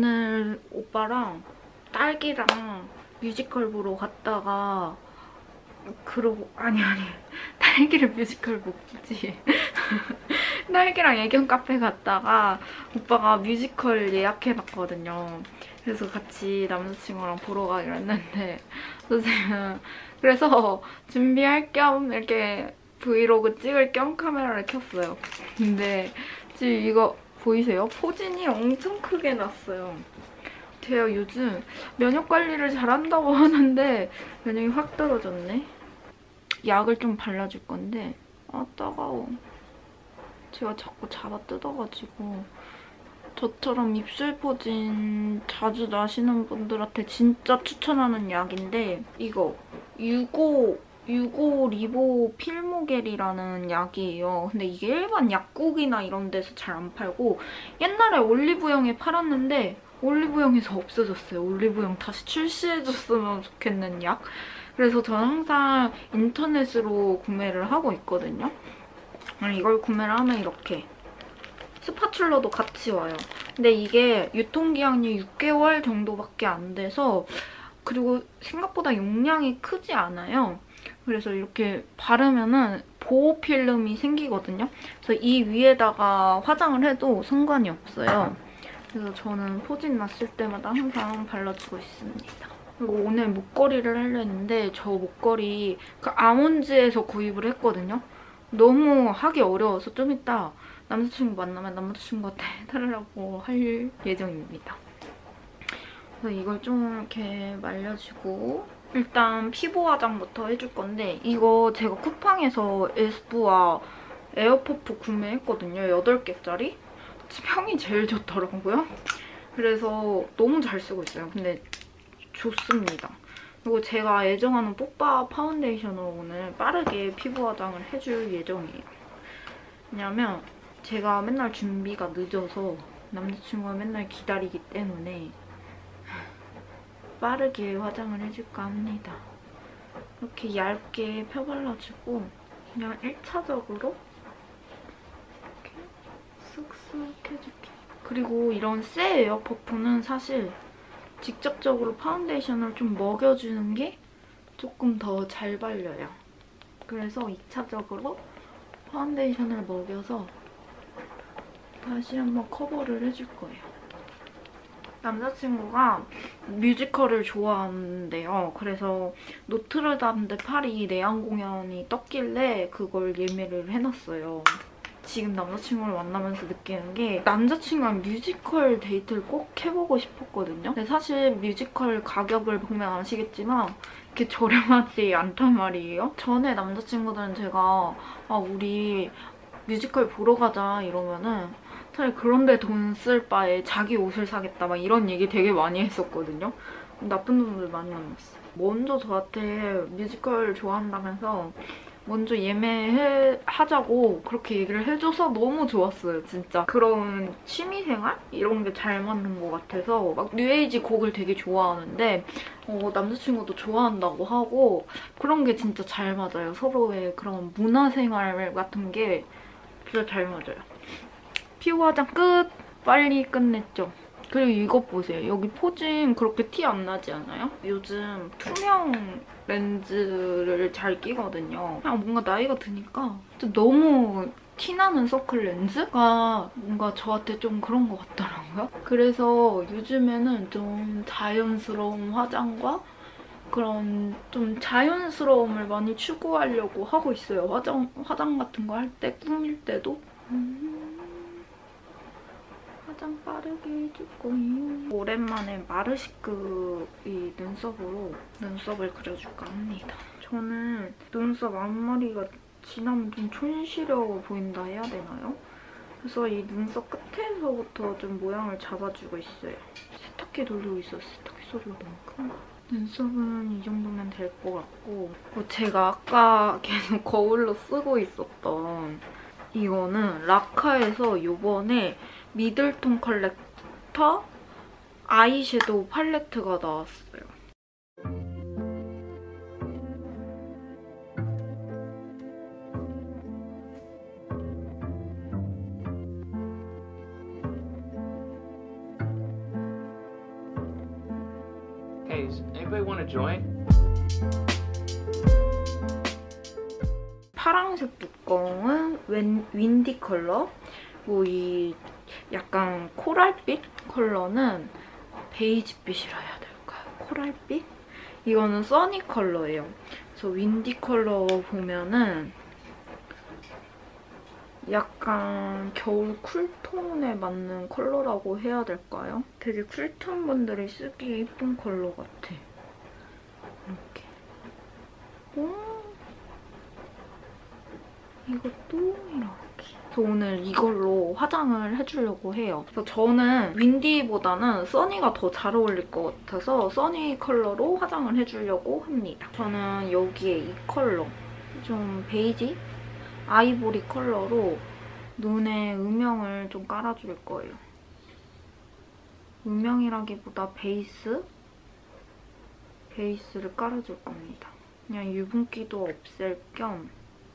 오늘 오빠랑 딸기랑 뮤지컬 보러 갔다가 아니 딸기를 뮤지컬 보지 딸기랑 애견 카페 갔다가 오빠가 뮤지컬 예약해놨거든요. 그래서 같이 남자친구랑 보러 가기로 했는데 선생님은 그래서 준비할 겸 이렇게 브이로그 찍을 겸 카메라를 켰어요. 근데 지금 이거 보이세요? 포진이 엄청 크게 났어요. 제가 요즘 면역 관리를 잘한다고 하는데 면역이 확 떨어졌네. 약을 좀 발라줄 건데 따가워. 제가 자꾸 잡아 뜯어가지고 저처럼 입술 포진 자주 나시는 분들한테 진짜 추천하는 약인데 이거 유고 리보 필모겔이라는 약이에요. 근데 이게 일반 약국이나 이런 데서 잘 안 팔고 옛날에 올리브영에 팔았는데 올리브영에서 없어졌어요. 올리브영 다시 출시해줬으면 좋겠는 약. 그래서 저는 항상 인터넷으로 구매를 하고 있거든요. 이걸 구매를 하면 이렇게 스파츌러도 같이 와요. 근데 이게 유통기한이 6개월 정도밖에 안 돼서 그리고 생각보다 용량이 크지 않아요. 그래서 이렇게 바르면은 보호 필름이 생기거든요. 그래서 이 위에다가 화장을 해도 상관이 없어요. 그래서 저는 포진 났을 때마다 항상 발라주고 있습니다. 그리고 오늘 목걸이를 하려 했는데 저 목걸이 그 아몬즈에서 구입을 했거든요. 너무 하기 어려워서 좀 이따 남자친구 만나면 남자친구한테 해달라고 할 예정입니다. 그래서 이걸 좀 이렇게 말려주고 일단 피부 화장부터 해줄 건데 이거 제가 쿠팡에서 에스쁘아 에어퍼프 구매했거든요. 8개짜리. 향이 제일 좋더라고요. 그래서 너무 잘 쓰고 있어요. 근데 좋습니다. 그리고 제가 애정하는 뽀빠 파운데이션으로 오늘 빠르게 피부 화장을 해줄 예정이에요. 왜냐면 제가 맨날 준비가 늦어서 남자친구가 맨날 기다리기 때문에 빠르게 화장을 해줄까 합니다. 이렇게 얇게 펴발라주고 그냥 1차적으로 이렇게 쓱쓱 해줄게. 그리고 이런 새 에어퍼프는 사실 직접적으로 파운데이션을 좀 먹여주는 게 조금 더 잘 발려요. 그래서 2차적으로 파운데이션을 먹여서 다시 한번 커버를 해줄 거예요. 남자친구가 뮤지컬을 좋아하는데요. 그래서 노트르담 데 파리 내한 공연이 떴길래 그걸 예매를 해놨어요. 지금 남자친구를 만나면서 느끼는 게 남자친구랑 뮤지컬 데이트를 꼭 해보고 싶었거든요. 근데 사실 뮤지컬 가격을 보면 아시겠지만 이렇게 저렴하지 않단 말이에요. 전에 남자친구들은 제가 우리 뮤지컬 보러 가자 이러면은 차라리 그런 데 돈 쓸 바에 자기 옷을 사겠다 막 이런 얘기 되게 많이 했었거든요. 나쁜 놈들 많이 만났어. 먼저 저한테 뮤지컬 좋아한다면서 먼저 예매하자고 그렇게 얘기를 해줘서 너무 좋았어요, 진짜. 그런 취미생활? 이런 게 잘 맞는 것 같아서 막 뉴에이지 곡을 되게 좋아하는데 남자친구도 좋아한다고 하고 그런 게 진짜 잘 맞아요. 서로의 그런 문화생활 같은 게 진짜 잘 맞아요. 피부 화장 끝! 빨리 끝냈죠? 그리고 이것 보세요. 여기 포진 그렇게 티 안 나지 않아요? 요즘 투명 렌즈를 잘 끼거든요. 그냥 뭔가 나이가 드니까 너무 티나는 서클 렌즈가 뭔가 저한테 좀 그런 것 같더라고요. 그래서 요즘에는 좀 자연스러운 화장과 그런 좀 자연스러움을 많이 추구하려고 하고 있어요. 화장 같은 거 할 때, 꾸밀 때도. 화장 빠르게 해줄 거예요. 오랜만에 마르시크 이 눈썹으로 눈썹을 그려줄까 합니다. 저는 눈썹 앞머리가 지나면 좀 촌스러워 보인다 해야 되나요? 그래서 이 눈썹 끝에서부터 좀 모양을 잡아주고 있어요. 세탁기 돌리고 있어. 세탁기 소리가 너무 큰가? 눈썹은 이 정도면 될 것 같고 제가 아까 계속 거울로 쓰고 있었던 이거는 라카에서 요번에 미들톤 컬렉터 아이섀도우 팔레트가 나왔어요. Hey, anybody want to join? 파란색 뚜껑은 윈디 컬러, 뭐 이 약간 코랄빛 컬러는 베이지빛이라 해야 될까요? 코랄빛? 이거는 써니 컬러예요. 그래서 윈디 컬러 보면은 약간 겨울 쿨톤에 맞는 컬러라고 해야 될까요? 되게 쿨톤 분들이 쓰기에 예쁜 컬러 같아. 이렇게. 이것도 이렇게. 그래서 오늘 이걸로 화장을 해주려고 해요. 그래서 저는 윈디보다는 써니가 더 잘 어울릴 것 같아서 써니 컬러로 화장을 해주려고 합니다. 저는 여기에 이 컬러, 좀 베이지? 아이보리 컬러로 눈에 음영을 좀 깔아줄 거예요. 음영이라기보다 베이스를 깔아줄 겁니다. 그냥 유분기도 없앨 겸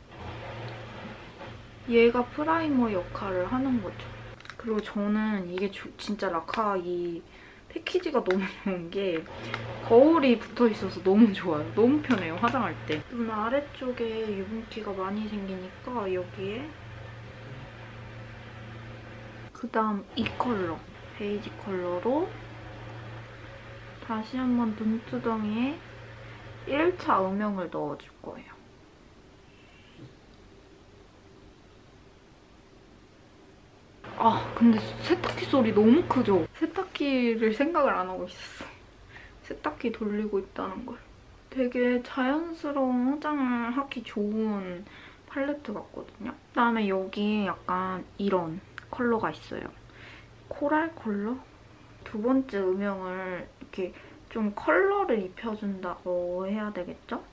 얘가 프라이머 역할을 하는 거죠. 그리고 저는 이게 진짜 라카 이 패키지가 너무 좋은 게 거울이 붙어있어서 너무 좋아요. 너무 편해요, 화장할 때. 눈 아래쪽에 유분기가 많이 생기니까 여기에 그다음 이 컬러, 베이지 컬러로 다시 한번 눈두덩이에 1차 음영을 넣어줄 거예요. 아, 근데 세탁기 소리 너무 크죠? 세탁기를 생각을 안 하고 있었어. 세탁기 돌리고 있다는 걸. 되게 자연스러운 화장을 하기 좋은 팔레트 같거든요. 그다음에 여기 약간 이런 컬러가 있어요. 코랄 컬러? 두 번째 음영을 이렇게 좀 컬러를 입혀준다고 해야 되겠죠?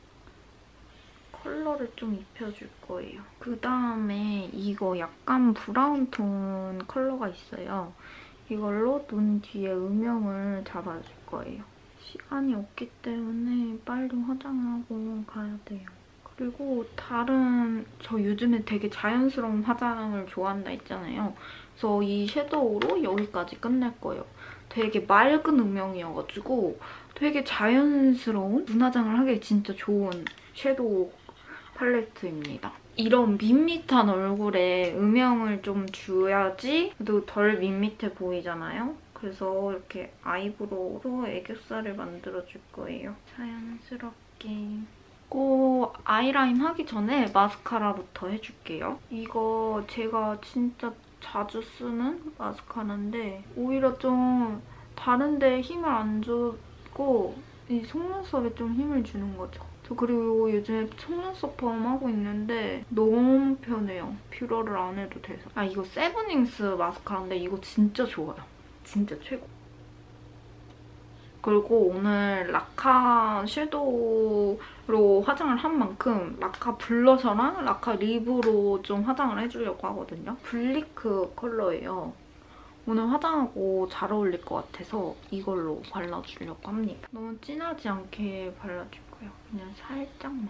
컬러를 좀 입혀줄 거예요. 그다음에 이거 약간 브라운 톤 컬러가 있어요. 이걸로 눈 뒤에 음영을 잡아줄 거예요. 시간이 없기 때문에 빨리 화장을 하고 가야 돼요. 그리고 다른, 저 요즘에 되게 자연스러운 화장을 좋아한다 했잖아요. 그래서 이 섀도우로 여기까지 끝낼 거예요. 되게 맑은 음영이어가지고 되게 자연스러운 눈 화장을 하기 진짜 좋은 섀도우 팔레트입니다. 이런 밋밋한 얼굴에 음영을 좀 줘야지 그래도 덜 밋밋해 보이잖아요. 그래서 이렇게 아이브로우로 애교살을 만들어줄 거예요. 자연스럽게. 그리고 아이라인 하기 전에 마스카라부터 해줄게요. 이거 제가 진짜 자주 쓰는 마스카라인데 오히려 좀 다른 데 힘을 안 주고 이 속눈썹에 좀 힘을 주는 거죠. 저 그리고 요즘에 속눈썹 펌 하고 있는데 너무 편해요. 뷰러를 안 해도 돼서. 아, 이거 세븐윙스 마스카라인데 이거 진짜 좋아요. 진짜 최고. 그리고 오늘 라카 섀도우로 화장을 한 만큼 라카 블러셔랑 라카 립으로 좀 화장을 해주려고 하거든요. 블리크 컬러예요. 오늘 화장하고 잘 어울릴 것 같아서 이걸로 발라주려고 합니다. 너무 진하지 않게 발라줄 거예요. 그냥 살짝만.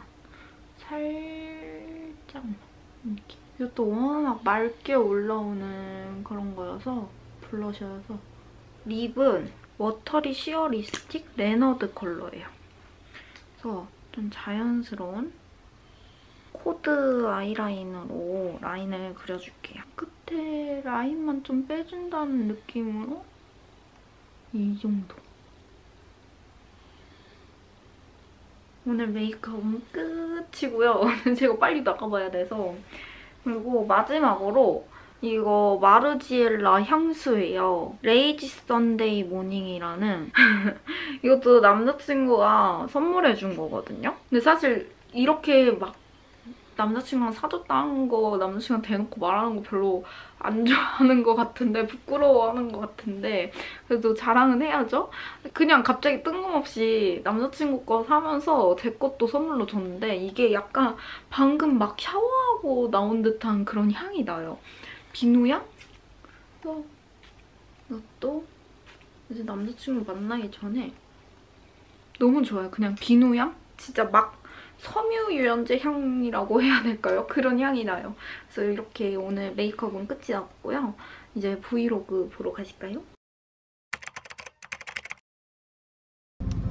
살짝만. 이렇게. 이것도 워낙 맑게 올라오는 그런 거여서 블러셔여서. 립은 워터리 시어 립스틱 레너드 컬러예요. 그래서 좀 자연스러운 코드 아이라인으로 라인을 그려줄게요. 끝에 라인만 좀 빼준다는 느낌으로 이 정도. 오늘 메이크업은 끝이고요. 제가 빨리 나가봐야 돼서. 그리고 마지막으로 이거 마르지엘라 향수예요. 레이지 선데이 모닝이라는 이것도 남자친구가 선물해준 거거든요. 근데 사실 이렇게 막 남자친구랑 사줬다는 거 남자친구한테 대놓고 말하는 거 별로 안 좋아하는 것 같은데 부끄러워하는 것 같은데 그래도 자랑은 해야죠. 그냥 갑자기 뜬금없이 남자친구 거 사면서 제 것도 선물로 줬는데 이게 약간 방금 막 샤워하고 나온 듯한 그런 향이 나요. 비누향? 이것도 이제 남자친구 만나기 전에 너무 좋아요. 그냥 비누향? 진짜 막 섬유유연제 향이라고 해야 될까요? 그런 향이 나요. 그래서 이렇게 오늘 메이크업은 끝이 났고요. 이제 브이로그 보러 가실까요?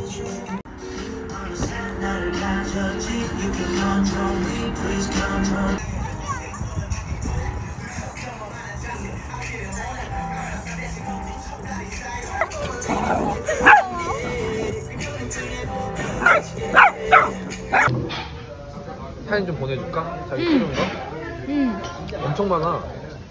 사진 좀 보내줄까? 자기 찍은 거? 엄청 많아.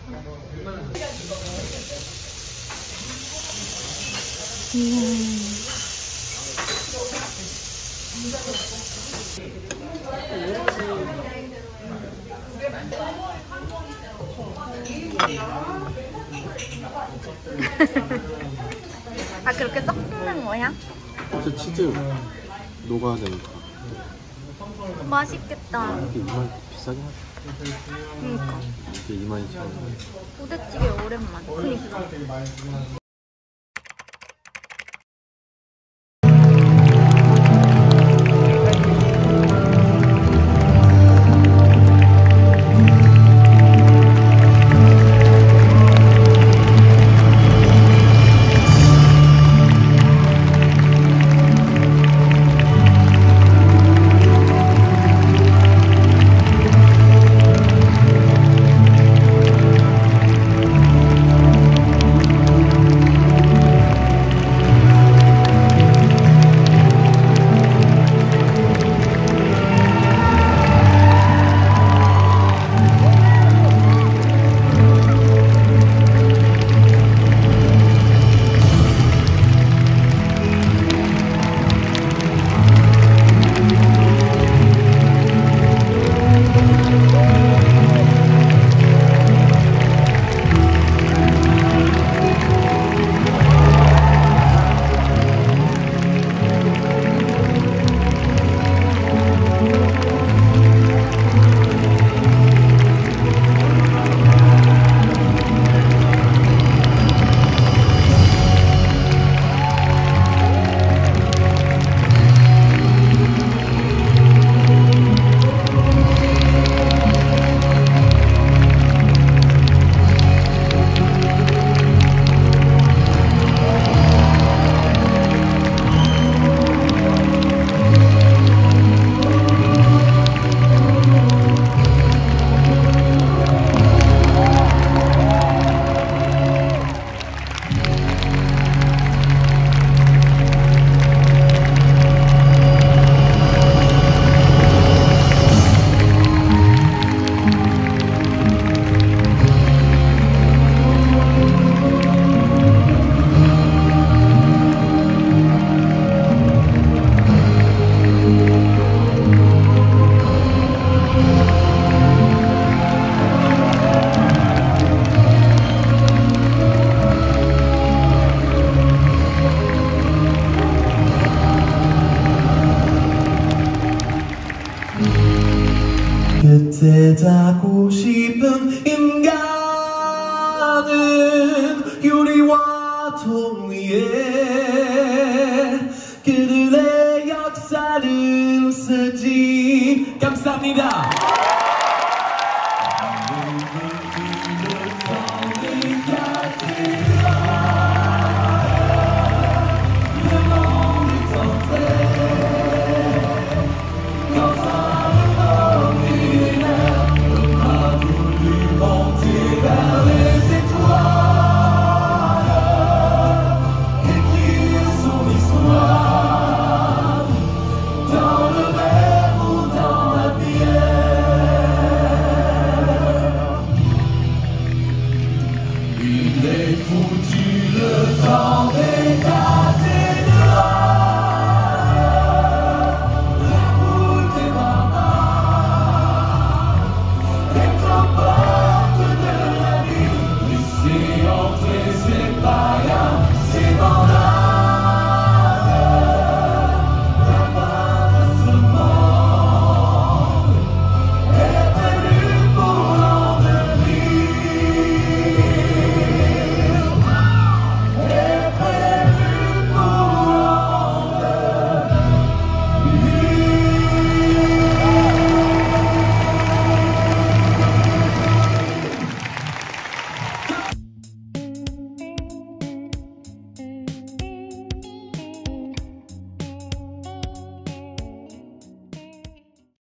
아, 그렇게 섞는 거야? 저 치즈 녹아야 되니까. 맛있겠다. 이게 2만 비싸긴 하지. 그니까. 이게 22,000원. 부대찌개 오랜만. 그니까. 끝에 닿고 싶은 인간은 유리와 통 위에 그들의 역사를 쓰지. 감사합니다.